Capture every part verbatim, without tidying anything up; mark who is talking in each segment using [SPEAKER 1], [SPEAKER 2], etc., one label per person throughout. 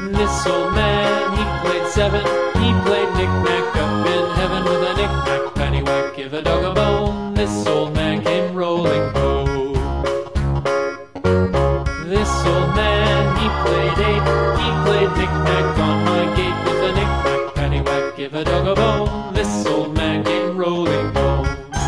[SPEAKER 1] This old man, he played seven. He played knick-knack up in heaven with a knick-knack, paddywhack, give a dog a bone. This old man came rolling home. This old man, he played eight. He played knick-knack on my gate with a knick-knack, paddywhack, give a dog a bone. This old man came rolling home.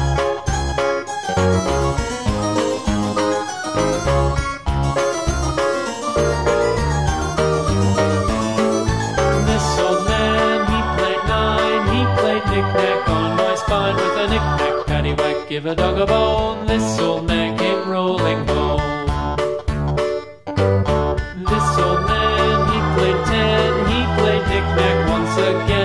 [SPEAKER 1] This old man, he played nine. He played knick-knack on my spine with a knick-knack, paddywhack, give a dog a bone. This old man came rolling home. This old man, he played ten. He played knick-knack once again